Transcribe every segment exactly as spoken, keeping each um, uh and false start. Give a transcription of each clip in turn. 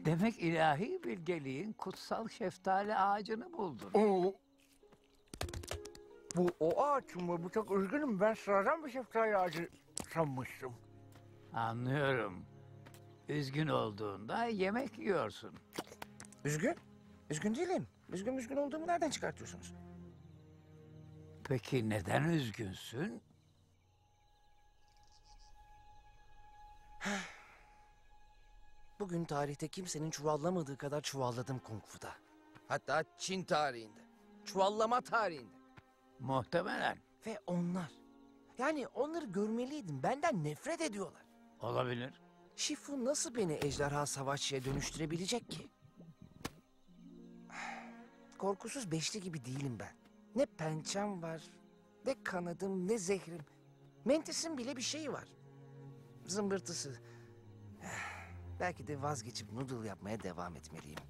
Demek ilahi bilgeliğin kutsal şeftali ağacını buldun. Oo. Bu o ağaç mı? Bu çok üzgünüm. Ben sıradan bir şeftali ağacı sanmıştım. Anlıyorum. Üzgün olduğunda yemek yiyorsun. Üzgün? Üzgün değilim. Üzgün üzgün olduğumu nereden çıkartıyorsunuz? Peki neden üzgünsün? Bugün tarihte kimsenin çuvallamadığı kadar çuvalladım Kung Fu'da. Hatta Çin tarihinde. Çuvallama tarihinde. Muhtemelen. Ve onlar. Yani onları görmeliydim. Benden nefret ediyorlar. Olabilir. Shifu nasıl beni ejderha savaşçıya dönüştürebilecek ki? Korkusuz beşli gibi değilim ben. Ne pençem var, ne kanadım, ne zehrim. Mentis'in bile bir şeyi var. Zımbırtısı. Belki de vazgeçip noodle yapmaya devam etmeliyim.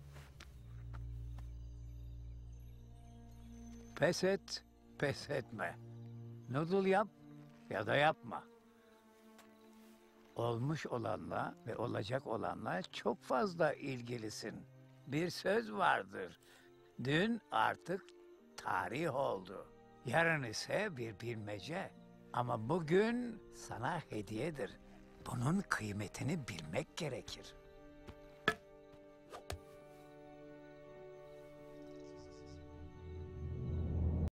Pes et, pes etme. Noodle yap ya da yapma. Olmuş olanla ve olacak olanla çok fazla ilgilisin. Bir söz vardır. Dün artık tarih oldu. Yarın ise bir bilmece. Ama bugün sana hediyedir. Bunun kıymetini bilmek gerekir.